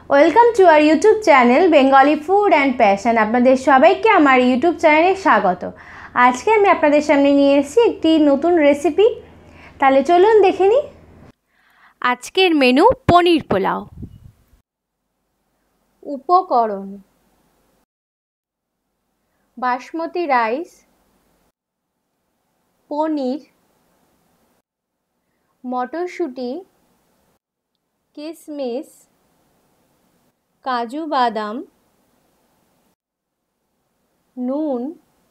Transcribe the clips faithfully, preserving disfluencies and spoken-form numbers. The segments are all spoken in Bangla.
Welcome to our YouTube channel Bengali food and passion. আপনাদের সবাইকে আমার ইউটিউব চ্যানেলে স্বাগত। আজকে আমি আপনাদের সামনে নিয়ে এসেছি একটি নতুন রেসিপি। তাহলে চলুন দেখে নিই। আজকের মেনু পনির পোলাও। উপকরণ: বাসমতি রাইস, পনির, মটরশুঁটি, কিশমিশ, কাজু বাদাম, নুন,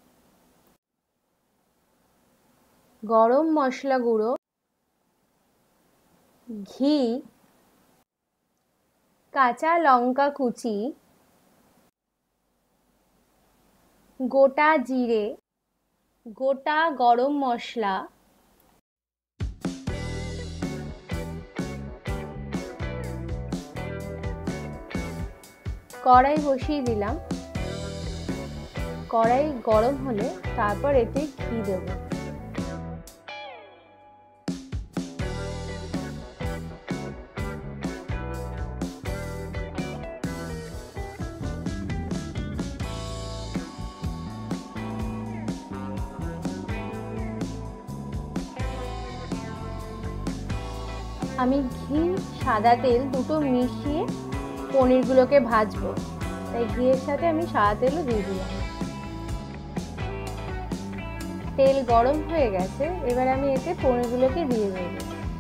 গরম মশলা গুঁড়ো, ঘি, কাঁচা লঙ্কা কুচি, গোটা জিরে, গোটা গরম মশলা, কড়াই বসিয়ে দিলাম। কড়াই গরম হলে তারপর এতে ঘি দেব। আমি ঘি সাদা তেল দুটো মিশিয়ে পনিরগুলোকে ভাজবো, তাই ঘিয়ের সাথে আমি সাদা তেলও দিয়ে দিলাম। তেল গরম হয়ে গেছে, এবার আমি এতে পনিরগুলোকে দিয়ে দেব।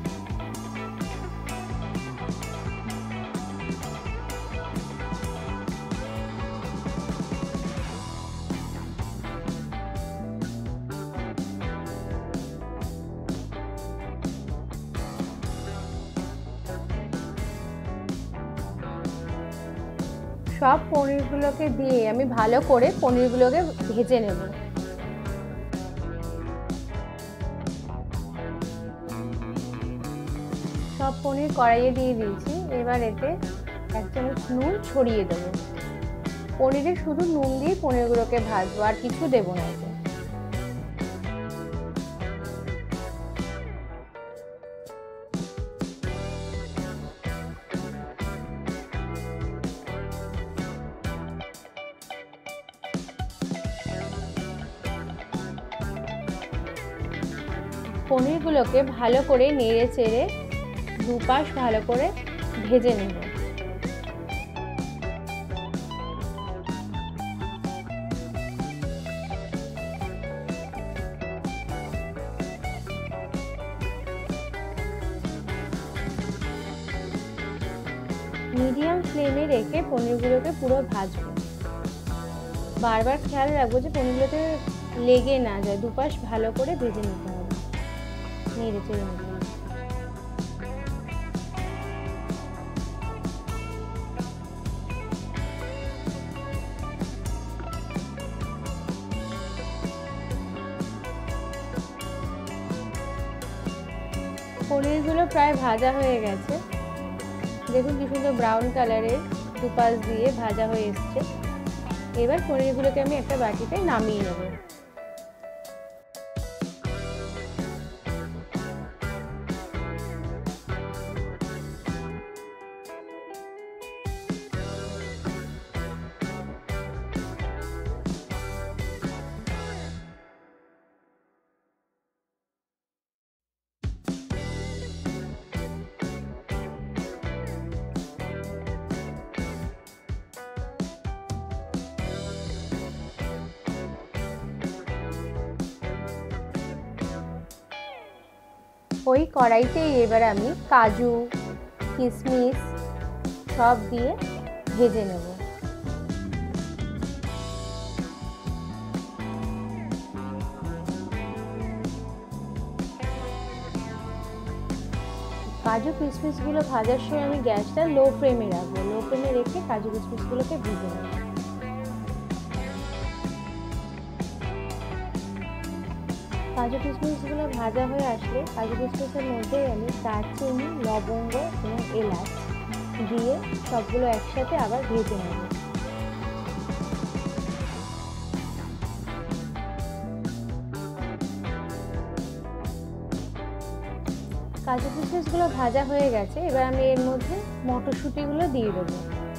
সব পনিরগুলোকে দিয়ে আমি ভালো করে পনিরগুলোকে ভেজে নেব। সব পনির কড়াইয়ে দিয়ে দিয়েছি। এবার এতে এক চামচ নুন ছড়িয়ে দেব। পনিরে শুধু নুন দিয়ে পনিরগুলোকে ভাজবো, আর কিছু দেবো না এতে। পনিরগুলোকে ভালো করে নেড়ে চেড়ে দুপাশ ভালো করে ভেজে নেব। মিডিয়াম ফ্লেমে রেখে পনিরগুলোকে পুরো ভাজবো। বারবার খেয়াল রাখবো যে পনিরগুলোতে লেগে না যায়, দুপাশ ভালো করে ভেজে নিতে হবে। নেড়ে চেড়ে নেব। পনিরগুলো প্রায় ভাজা হয়ে গেছে। দেখুন কি সুন্দর ব্রাউন কালারের দুপাশ দিয়ে ভাজা হয়ে এসছে। এবার পনিরগুলোকে আমি একটা বাটিতে নামিয়ে নেব। ওই কড়াইতেই এবার আমি কাজু, কিশমিশ সব দিয়ে ভেজে নেব। কাজু কিশমিশগুলো ভাজার সময় আমি গ্যাসটা লো ফ্লেমে রাখবো। লো ফ্লেমে রেখে কাজু কিশমিশগুলোকে ভেজে নেব। কাজু কিশমিশগুলো ভাজা হয়ে আসলে কাজু কিশমিশের মধ্যেই আমি দারচিনি, লবঙ্গ এবং এলাচ দিয়ে সবগুলো একসাথে আবার ভেজে নেব। কাজু কিশমিশগুলো ভাজা হয়ে গেছে। এবার আমি এর মধ্যে মটরশুঁটিগুলো দিয়ে দেবো।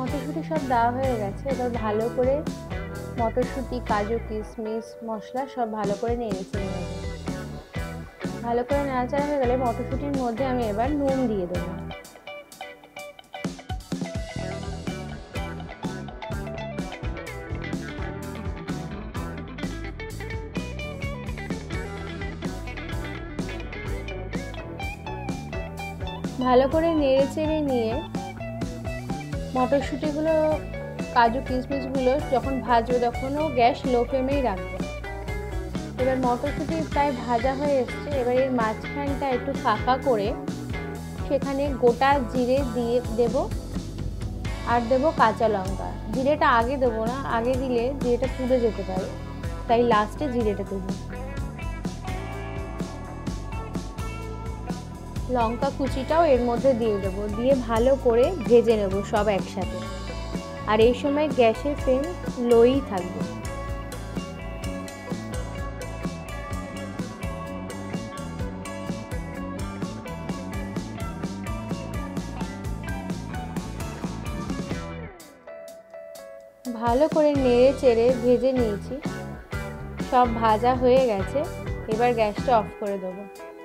মটরশুঁটি সব দেওয়া হয়ে গেছে। এবার ভালো করে মটরশুঁটি, কাজু, কিশমিশ, মশলা সব ভালো করে নেড়েচেড়ে নেব। ভালো করে নাড়াচাড়া হয়ে গেলে মটরশুঁটির মধ্যে আমি এবার নুন দিয়ে দেবো। ভালো করে নেড়েচেড়ে নিয়ে মটরশুঁটিগুলো, কাজু কিশমিশগুলো যখন ভাজবে তখনও গ্যাস লো ফ্লেমেই রাখবে। এবার মটরশুঁটি প্রায় ভাজা হয়ে এসছে। এবার এর মাঝখানটা একটু ফাঁকা করে সেখানে গোটা জিরে দিয়ে দেব আর দেব কাঁচা লঙ্কা। জিরেটা আগে দেবো না, আগে দিলে জিরেটা পুড়ে যেতে পারে, তাই লাস্টে জিরেটা দেবো। লঙ্কা কুচিটাও এর মধ্যে দিয়ে দেবো, দিয়ে ভালো করে ভেজে নেব সব একসাথে। আর এই সময় গ্যাসের ফ্লেম লোই থাকবে। ভালো করে নেড়ে চেড়ে ভেজে নিয়েছি, সব ভাজা হয়ে গেছে। এবার গ্যাসটা অফ করে দেবো।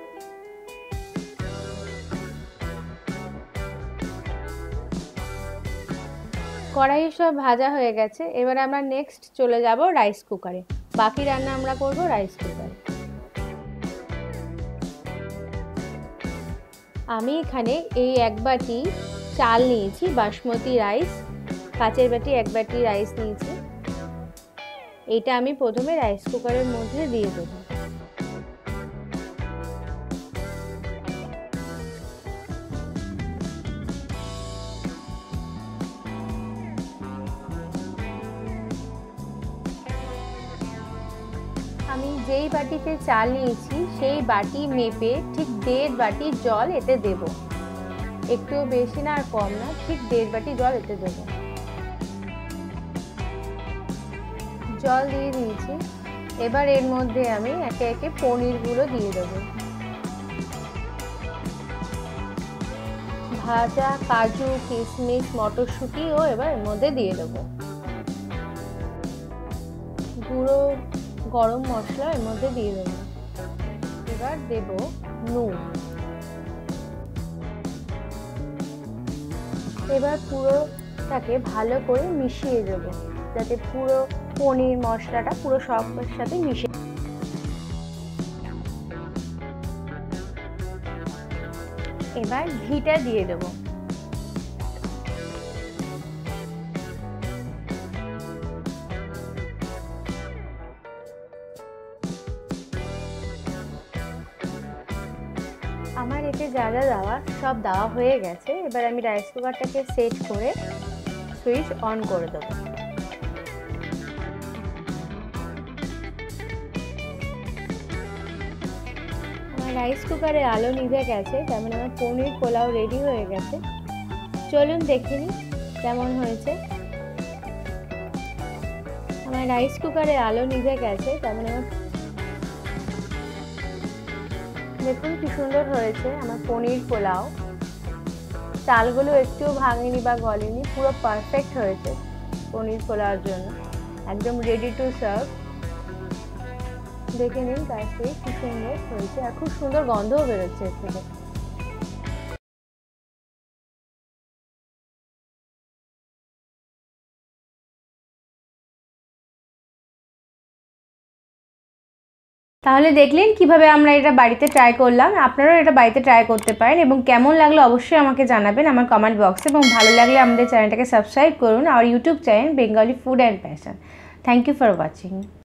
কড়াই সব ভাজা হয়ে গেছে। এবার আমরা নেক্সট চলে যাব রাইস কুকারে। বাকি রান্না আমরা করব রাইস কুকারে। আমি এখানে এই এক বাটি চাল নিয়েছি, বাসমতি রাইস, কাচের বাটি এক বাটি রাইস নিয়েছি। এইটা আমি প্রথমে রাইস কুকারের মধ্যে দিয়ে দেবো। আমি যেই বাটিতে চাল নিয়েছি সেই বাটি মেপে ঠিক দেড় বাটি জল এতে দেব। একটু বেশি না আর কম না, ঠিক দেড় বাটি জল এতে দেব। জল দিয়ে দিয়েছি। এবার এর মধ্যে আমি একে একে পনিরগুলো দিয়ে দেবো। ভাজা কাজু, কিশমিশ, মটরশুঁটিও এবার এর মধ্যে দিয়ে দেবো। গুঁড়ো গরম মশলা এর মধ্যে দিয়ে দেবো। এবার দেব নুন। এবার পুরোটাকে ভালো করে মিশিয়ে দেবো, যাতে পুরো পনির মশলাটা পুরো সবের সাথে মিশে। এবার ঘিটা দিয়ে দেবো। আমার এতে যা যা দেওয়া সব দেওয়া হয়ে গেছে। এবার আমি রাইস কুকারটাকে সেট করে সুইচ অন করে দেবো। আমার রাইস কুকারে আলো নিভে গেছে, তার মানে আমার পনির পোলাও রেডি হয়ে গেছে। চলুন দেখে নিই কেমন হয়েছে। আমার রাইস কুকারে আলো নিভে গেছে, তার মানে আমার দেখুন কি সুন্দর হয়েছে আমার পনির পোলাও। চালগুলো একটুও ভাঙেনি বা গলেনি, পুরো পারফেক্ট হয়েছে পনির পোলাওর জন্য। একদম রেডি টু সার্ভ। দেখে নিন কাছ থেকে কি সুন্দর হয়েছে, আর খুব সুন্দর গন্ধও বেরোচ্ছে এর থেকে। তাহলে দেখলেন কিভাবে আমরা এটা বাড়িতে ট্রাই করলাম। আপনারাও এটা বাড়িতে ট্রাই করতে পারেন এবং কেমন লাগলো অবশ্যই আমাকে জানাবেন আমার কমেন্ট বক্সে। এবং ভালো লাগলে আমাদের চ্যানেলটাকে সাবস্ক্রাইব করুন, আর YouTube channel Bengali food and passion. Thank you for watching.